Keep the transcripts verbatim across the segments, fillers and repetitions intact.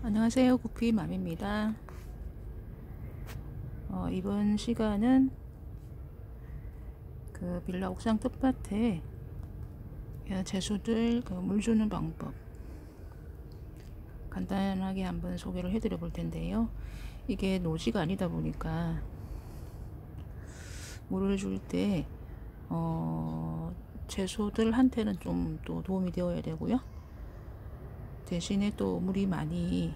안녕하세요. 구피맘입니다. 어, 이번 시간은 그 빌라 옥상 텃밭에 채소들 그 물 주는 방법 간단하게 한번 소개를 해드려 볼 텐데요. 이게 노지가 아니다 보니까 물을 줄때 어, 채소들한테는 좀 또 도움이 되어야 되고요. 대신에 또 물이 많이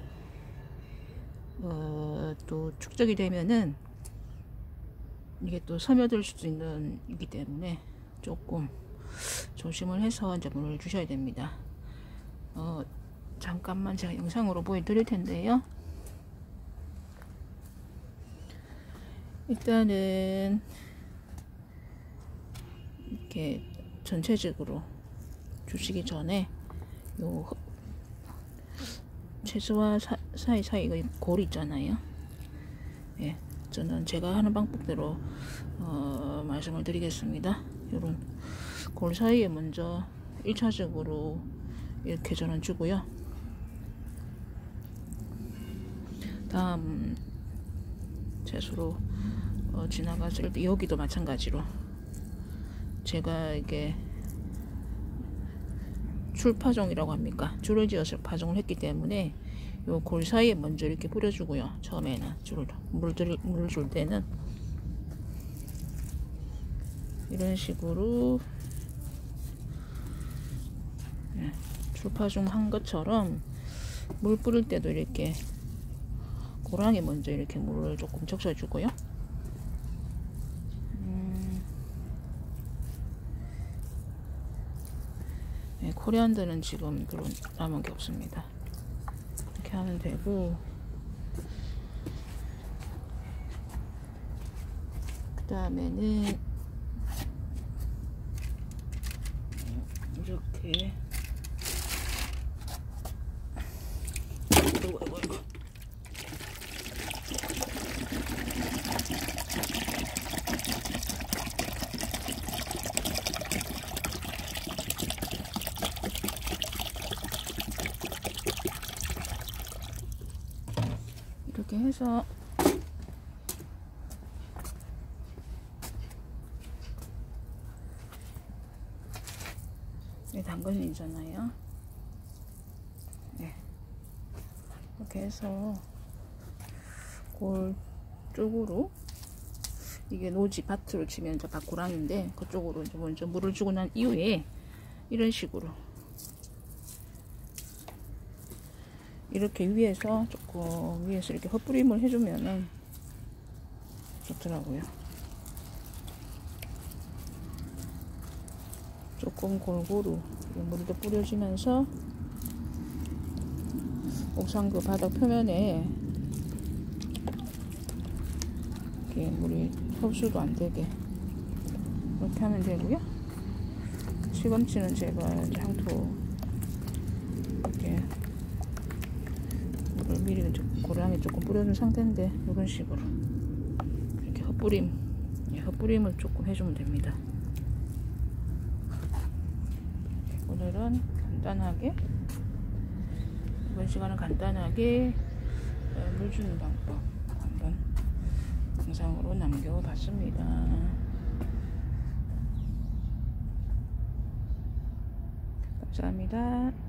어, 또 축적이 되면은 이게 또 스며들 수도 있는 이기 때문에 조금 조심을 해서 이제 물을 주셔야 됩니다. 어, 잠깐만 제가 영상으로 보여드릴 텐데요. 일단은 이렇게 전체적으로 주시기 전에 요 채소와 사, 사이사이 골 있잖아요. 예, 저는 제가 하는 방법대로 어, 말씀을 드리겠습니다. 요런 골 사이에 먼저 일 차적으로 이렇게 저는 주고요. 다음 채소로 어, 지나갔을 때 여기도 마찬가지로 제가 이게 출파종이라고 합니까? 줄을 지어서 파종을 했기 때문에 요 골 사이에 먼저 이렇게 뿌려주고요. 처음에는 줄을 물을 물을 줄 때는 이런 식으로 네, 출파종 한 것처럼 물 뿌릴 때도 이렇게 고랑에 먼저 이렇게 물을 조금 적셔주고요. 네, 코리안드는 지금 그런 남은 게 없습니다. 이렇게 하면 되고, 그 다음에는 이렇게 이거 이거 이거 이렇게 해서 이 당근이잖아요. 네. 이렇게 해서 골 쪽으로 이게 노지 밭으로 치면 이제 밭고랑인데 그쪽으로 이제 먼저 물을 주고 난 이후에 이런 식으로 이렇게 위에서 조금 위에서 이렇게 헛뿌림을 해주면은 좋더라고요. 조금 골고루 물도 뿌려주면서 옥상 그 바닥 표면에 이렇게 물이 흡수도 안 되게 이렇게 하면 되고요. 시금치는 제가 향토 이렇게 물을 미리 고랑에 조금 뿌려준 상태인데 이런 식으로 이렇게 헛뿌림 헛뿌림을 조금 해주면 됩니다. 오늘은 간단하게 이번 시간은 간단하게 물 주는 방법 한번 영상으로 남겨봤습니다. 감사합니다.